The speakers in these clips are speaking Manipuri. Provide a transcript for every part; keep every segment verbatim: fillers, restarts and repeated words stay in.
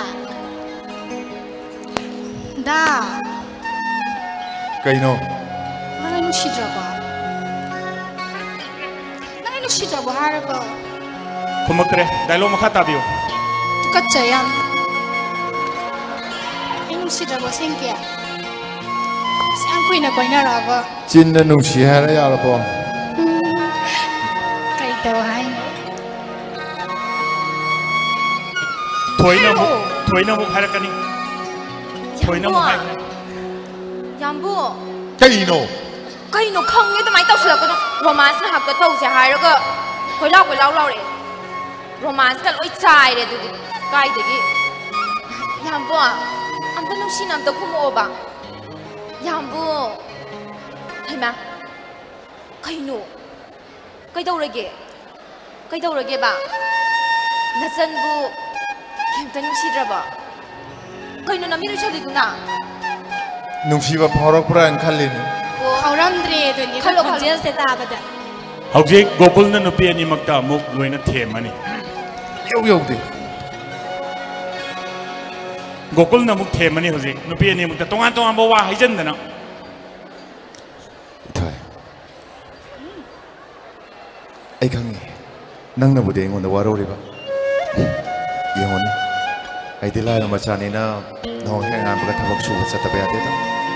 다 Kaino 나는 시자고 나는 시자고 하라고 고맙더래 다이로그 마카 따비오 똑같아요 나는 시자고 생겨 생구이나 거이나라고 Chinna nungsi hara yara po kaitaw hay 토이나 목 토이나 목 하라까니 토이나 목 하라 양부 Kaino Kaino không nghe tụi mày tao sửa cái romance học cái tao sẽ hài rồi cơ hồi lâu hồi lâu lâu đấy romance cái lối trái đấy tụi cái đấy 양부 안 되는 신남 또 고모 봐 양부 해마 Kaino cái đâu rồi kìa cái đâu rồi kìa bà na dân bu kiếm tên si ra bà Kaino nằm như thế nào Nungsi ba pharak pran khalini hauramdre duni Khalo, khalo. khonjel se tabada Hauji Gokul na nupi ani magta muk loina themani Yau yau de Gokul na muk themani hauji nupi ani magta tongan tongan bawa haijan dana Thai Ai khangi nangna bude ngonda waro riba Yengoni Ai dilai na machani na no hengan baga thabak su chata ba yade ta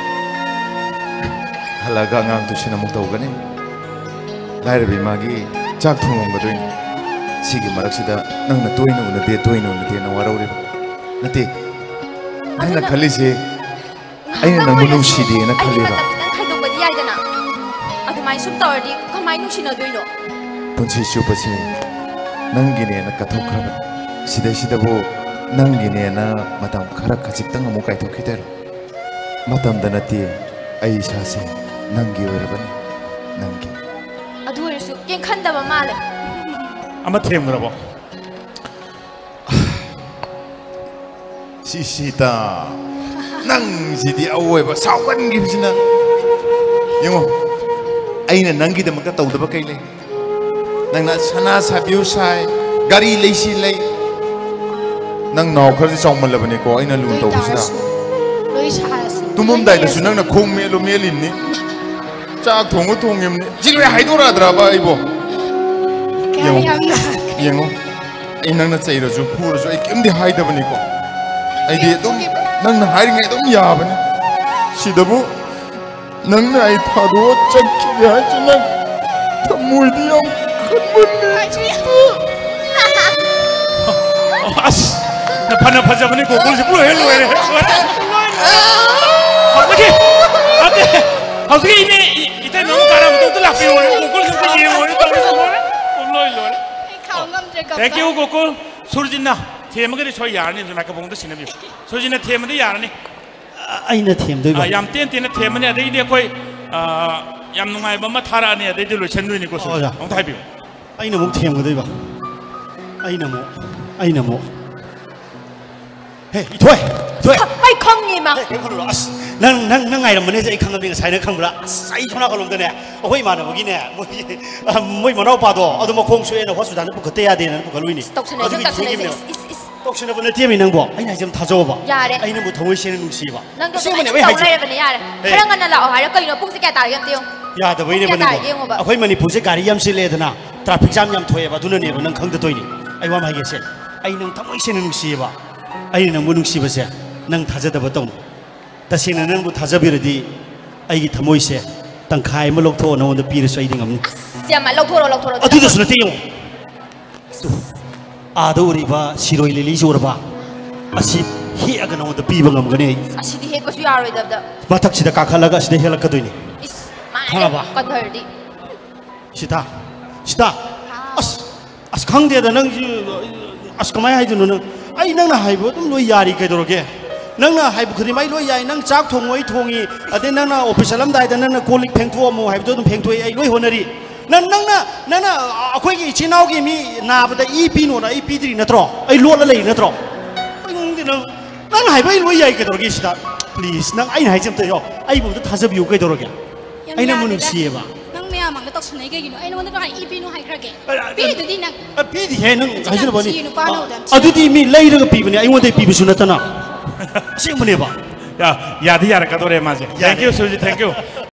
Halaga ngang tu sina muk tawgani Lai rabi magi chak thungom ga doin Sigi marak sida nangna toina una de toina una de na waro riba Nati Nangna khali se Aina nang nungsi de na khali ba nang khai dong ba di ai dana adu mai sum tor di khamai nu sina doino Punsi supasi nanggine na kathok khraban sida sida bo nanggine na matam khara khajik tang amu kai thok khiter matam danati ai sa se nanggi oirabani nanggi adu risu ken khanda ba male ama themgrabo si sita nang sidi awai ba sawan gi bisina yengo aina nanggi de makta tawda ba kai le nang na sana sabiu sai gari leisi lei nang naw khar chong mal labani ko aina lun taw bisina loi chas tumum dai da su nang na khong me lo me lin ni chak thong thong yem ni jilwe haidora dra ba ibo yengo yengo ai nang na chai ro ju phu ro ju ai kem di haida bani ko ai di dum nang na hai ngai dum ya bani sidabu nang na ai thado chak ki ya chuna thamui di am As na phana phajabani Gokul se pura helo ere Hauji ate hauji ine ite no karam tu tu lapi ore Gokul se ye ore to se ore loi loi khaungamdre ka Thank you Gokul Surjinna themagari choi yarni na ka bongda sinabi Surjinna themadi yarni aina them doi ba yam ten ten themani adai de koi yam nungai ba ma thara ni adai de lo chendui ni ko su ong thai bi aina muk them ga doi ba aina mo aina mo he ithoi ithoi ai không nghe mà he kholo as nang nang nang ngai ram ne je khang ga sai na khang bra sai thona ko lom de ne oi ma na mo gi ne moi moi mo no pa do adu mo khong sue na hospital na bu ka te ya de na bu ka lui ni tộc sinh này chúng ta sinh này is is is tộc sinh na bu na tie mi nang bo aina jam tha jo ba ya đấy aina mo thoi shen nu si ba nang si tụi mo mày ne tàu bai này hai là vấn đề ya đấy khang ngân là lão hải nó cây nó bung sẽ kẹt tải em tiêu ya da bai ne ba Kaya tayo yung ne ba? akhoi mani phu se gari yam si le da na traffic jam yam thoi ba du na ne ba nang khang da toi ni ai wa mai ge se ai nang thamoi shen nu si ba ai nang mo nu si ba se nang tha ja da ba tong ta sin na nang bu tha ja bi ri ai gi thamoi se tang khai ma lok tho na on da pi ri sai ding am ni xem mà lâu thua rồi lâu thua rồi adu da su na te yo a do ri ba siroi le li jor ba asi hi aga na on da pi ba ngam ga ne à chị đi hết có suy à rồi đập đập ma thak si da ka khala ga si de hela ka doi ni is mà Khang ba? còn thở đi Sita, Sita, as as khang de da nang as kamai hai dunu nang ai nang na hai bo tum loi yari kai doroge nang na hai bu khri mai loi yai nang chak thong oi thongi ade nang na office lam dai da nang na kolik pheng thuo mo hai bo tum pheng thoi ai loi honari nang nang na nang na akhoi gi chinau gi mi na ba da e p no na e p tri na tro ai lo la lei na tro nang di nang nang hai bai loi yai kai doroge Sita please nang ai hai jam te yo ai bu ta thaja biu kai doroge ai na mun si ba nang mya 망가 떡순 내게기노 아이 너한테 나 이비노 하이크라게 비두디 나 비디 해는 가지러 보니 지는 빠노다 아두디 미 레이르가 비브니 아이원데 비브수 나타나 지금은 해봐 야 야디 야르카도레 마제 땡큐 소지 땡큐